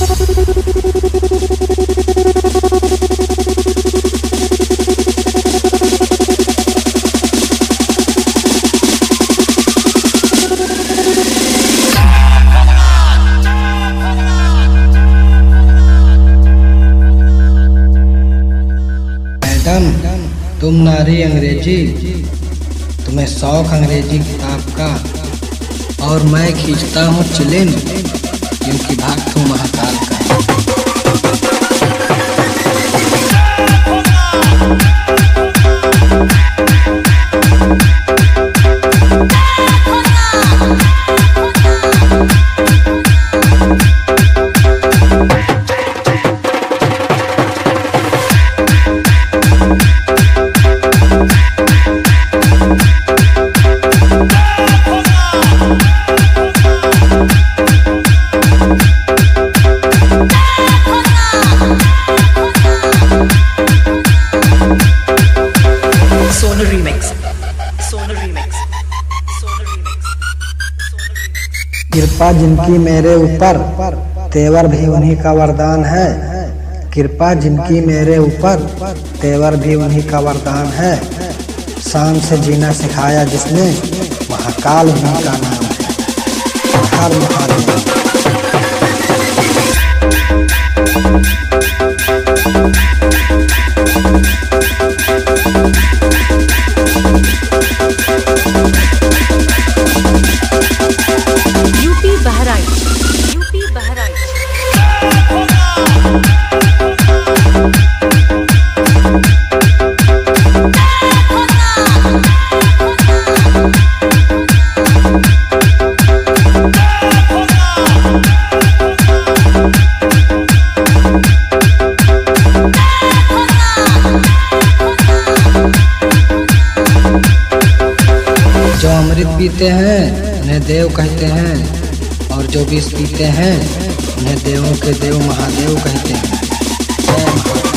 तुम नारी अंग्रेजी, तुम्हें शौक अंग्रेजी किताब का, और मैं खींचता हूँ चिलिन क्योंकि भाग हूँ महाकाल का। कृपा जिनकी मेरे ऊपर, तेवर भी उन्हीं का वरदान है। कृपा जिनकी मेरे ऊपर, तेवर भी उन्हीं का वरदान है। शान से जीना सिखाया जिसने, महाकाल उन्हीं का नाम है। हर महादेव। यूपी बहराइच। जो अमृत पीते हैं उन्हें देव कहते हैं, और जो विष पीते हैं उन्हें देवों के देव महादेव कहते हैं। जय महादेव।